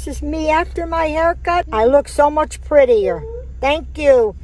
this is me after my haircut. I look so much prettier. Thank you.